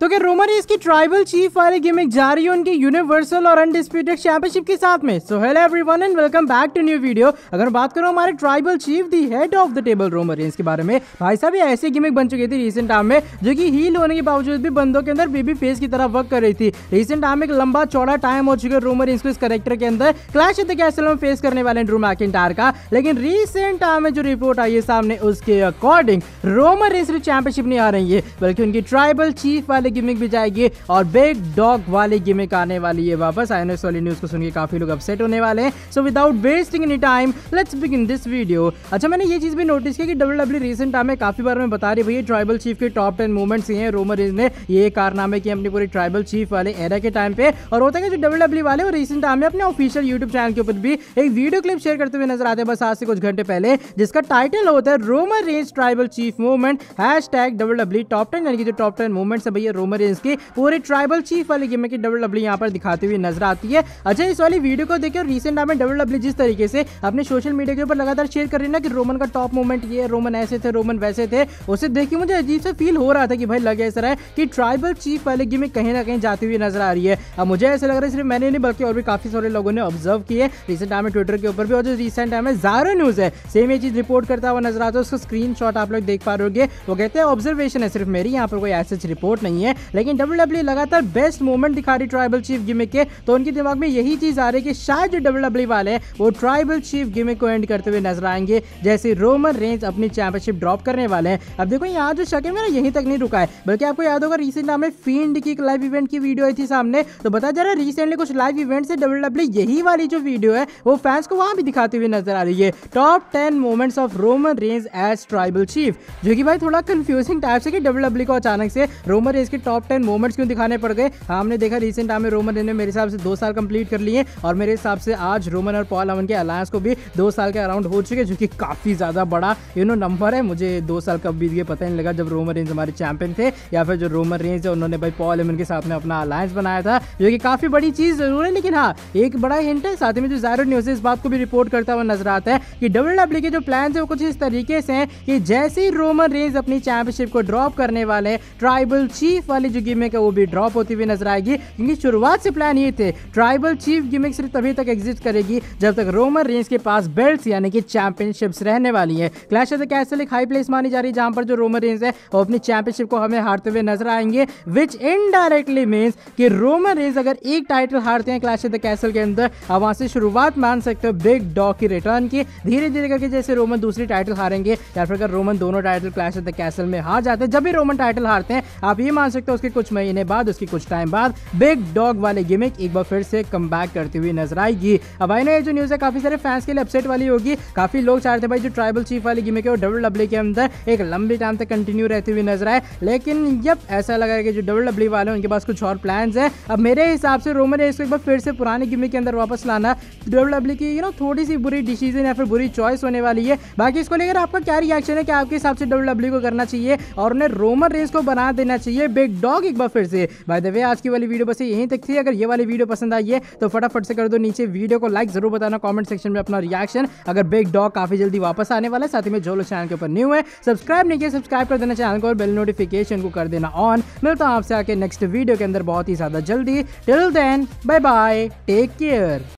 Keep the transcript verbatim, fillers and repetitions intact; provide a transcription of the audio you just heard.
तो क्या Roman Reigns की ट्राइबल चीफ वाली गिमिक जा रही है उनकी यूनिवर्सल और अनडिस्प्यूटेड चैंपियनशिप के साथ में। So hello everyone and welcome back to new video. अगर बात करूं हमारे tribal chief the head of the table Roman Reigns के बारे में, भाई साहब ये ऐसी गिमिक बन चुकी थी रिसेंट टाइम में जो कि हील होने के बावजूद भी बंदों के अंदर बेबी फेस की तरह वर्क कर रही थी। रिसेंट टाइम में एक लंबा चौड़ा टाइम हो चुका है रोमन रेंज को इस कैरेक्टर के अंदर क्लैश एट द कैसल में फेस करने वाले ड्रू मैकिंटायर का, लेकिन रिसेंट टाइम में जो रिपोर्ट आई है सामने उसके अकॉर्डिंग रोमन रेंज चैंपियनशिप नहीं आ रही है बल्कि उनकी ट्राइबल चीफ वाली गिमिक भी जाएगी और बिग डॉग वाली गिमिक आने वाली है वापस। आई नो वाली न्यूज को सुन के काफी लोग अपसेट होने वाले हैं। So without wasting any time let's begin this video. अच्छा, मैंने ये चीज भी नोटिस की कि डब्ल्यूडब्ल्यूई रिसेंट टाइम में काफी बार में बता रही भैया ट्राइबल चीफ के टॉप टेन मूवमेंट्स ये हैं। रोमन रेंज ने ये कारनामे किए अपनी पूरी ट्राइबल चीफ वाले एरा के टाइम पे, और होता है कि जो डब्ल्यूडब्ल्यूई वाले वो रिसेंट टाइम में अपने ऑफिशियल यूट्यूब चैनल के ऊपर भी एक वीडियो क्लिप शेयर करते हुए नजर आते हैं बस आज से कुछ घंटे पहले, जिसका टाइटल होता है Roman Reigns tribal chief movement hashtag WWE top ten, यानी कि जो टॉप टेन मूवमेंट्स है भैया रोमन रेंज की पूरे ट्राइबल चीफ वाली गिमिक की डब्ल्यूडब्ल्यूई यहाँ पर दिखाती हुई नजर आती है। अच्छा, इस वाली वीडियो को देखिए रिसेंट टाइम में डब्ल्यूडब्ल्यूई जिस तरीके से अपने सोशल मीडिया के ऊपर लगातार शेयर कर रही है ना कि रोमन का टॉप मूवमेंट ये, रोमन ऐसे थे, रोमन वैसे थे, उसे देख के मुझे अजीब से फील हो रहा था कि भाई लगे ऐसा है कि ट्राइबल चीफ वाली गिमिक कहीं ना कहीं जाती हुई नजर आ रही है। अब मुझे ऐसा लग रहा है सिर्फ मैंने नहीं बल्कि और भी काफी सारे लोगों ने ऑब्जर्व किए रिसेंट टाइम में ट्विटर के ऊपर भी, और जो रिसेंट टाइम में ज़ारो न्यूज है सेम ये चीज रिपोर्ट करता हुआ नजर आता है। उसका स्क्रीनशॉट आप लोग देख पा रहे होंगे, वो कहते हैं ऑब्जर्वेशन है सिर्फ मेरी, यहाँ पर कोई ऐसी रिपोर्ट नहीं है, लेकिन डब्ल्यूडब्ल्यूई लगातार बेस्ट मूवमेंट दिखा रही ट्राइबल चीफ गिमिक के, तो उनके दिमाग में यही चीज आ रही है कि शायद जो डब्ल्यूडब्ल्यूई वाले हैं वो ट्राइबल चीफ गिमिक को एंड करते हुए नजर आएंगे जैसे रोमन रेंज अपनी चैंपियनशिप ड्रॉप करने वाले हैं। अब देखो यहाँ जो शक है मेरा यहीं तक नहीं रुका है, बल्कि आपको याद होगा रिसेंट टाइम में फील्ड की एक लाइव इवेंट की वीडियो आई थी सामने, तो बता जा रहा है रिसेंटली कुछ लाइव इवेंट से डब्ल्यूडब्ल्यूई यही वाली जो वीडियो है वो फैंस को वहां भी दिखाती हुई नजर आ रही है। Top ten moments of Roman Reigns as tribal chief, जो कि भाई थोड़ा कंफ्यूजिंग टाइप से कि डब्ल्यूडब्ल्यूई को अचानक से रोमन रेंज के टॉप टेन मोमेंट्स क्यों दिखाने पड़ गए। हमने देखा रिसेंट टाइम में रोमन रेंज ने मेरे हिसाब से दो साल कंप्लीट कर लिए, और मेरे हिसाब से आज रोमन और पॉल हवन के अलायंस को भी दो साल के अराउंड हो चुके, जो कि काफी ज्यादा बड़ा यू नो नंबर है। मुझे दो साल कब बीत गए पता नहीं लगा जब रोमन रेंज हमारे चैंपियन थे, या फिर जो रोमन रेंज है उन्होंने भाई पॉल हेमन के साथ में अपना अलायंस बनाया था, जो कि काफी बड़ी चीज जरूर है। लेकिन हाँ, एक बड़ा हिंट है, साथ में जो ज़ारो न्यूज़ इस बात को भी रिपोर्ट करता हुआ नजर आता है कि डब्ल्यूडब्ल्यूई के जो प्लान है वो कुछ इस तरीके से हैं कि जैसे ही रोमन रेंज अपनी चैंपियनशिप को ड्रॉप करने वाले हैं, ट्राइबल चीफ वाली जो गिमिक है वो भी ड्रॉप होती हुई नजर आएगी, क्योंकि शुरुआत से प्लान ये थे ट्राइबल चीफ गिमिक सिर्फ तभी तक एग्जिस्ट करेगी जब तक रोमन रेंज के पास बेल्ट्स यानी कि चैंपियनशिप्स रहने वाली है। क्लैश ऑफ द कैसल एक हाई प्लेस मानी जा रही है जहां पर जो रोमन रेंज है वो अपनी चैंपियनशिप को हमें हारते हुए नजर आएंगे, विच इनडायरेक्टली मींस कि रोमन रेंज अगर एक टाइटल हारते हैं क्लैश ऑफ द कैसल के अंदर, अब वहां से शुरुआत मान सकते हो बिग डॉग की रिटर्न की, धीरे धीरे करके जैसे रोमन दूसरी टाइटल हारेंगे या फिर अगर रोमन दोनों title Clash of the castle में हार जाते हैं, जब भी रोमन टाइटल हारते हैं आप ये मान सकते हो उसके कुछ महीने बाद, उसकी कुछ टाइम बाद बिग डॉग वाली गिमिक एक बार फिर से कम बैक करती हुई नजर आएगी। अब आई ये जो न्यूज है काफी सारे फैंस के लिए अपसेट वाली होगी, काफी लोग चाहते भाई जो ट्राइबल चीफ वाली गिमिक है वो डब्ल्यूडब्ल्यूई के अंदर एक लंबी टाइम तक कंटिन्यू रहती हुई नजर आए, लेकिन जब ऐसा लगा कि जो डब्ल्यूडब्ल्यूई वाले उनके पास कुछ और प्लान्स है। अब मेरे हिसाब से रोमन रेंज को एक बार फिर से पुरानी गिमिक के अंदर वापस लाना डब्ल्यूडब्ल्यूई की यू नो थोड़ी सी बुरी डिसीजन या फिर बुरी चॉइस होने वाली है। बाकी इसको लेकर आपका क्या रिएक्शन है, क्या आपके हिसाब से डब्ल्यूडब्ल्यूई को करना चाहिए और उन्हें रोमन रेंज को बना देना चाहिए बिग डॉग एक बार फिर से। बाय द वे आज की वाली वीडियो बस यहीं तक थी। अगर ये वाली वीडियो पसंद आई है तो फटाफट से कर दो नीचे वीडियो को लाइक, जरूर बताना कमेंट सेक्शन में अपना रिएक्शन। अगर बिग डॉग काफी जल्दी वापस आने वाला है, साथ ही में जो लोग चैनल के ऊपर न्यू है सब्सक्राइब नहीं किया सब्सक्राइब कर देना चैनल को और बेल नोटिफिकेशन को कर देना ऑन। मिलता हूं आपसे आके नेक्स्ट वीडियो के अंदर बहुत ही ज्यादा जल्दी। Till then bye bye, take care.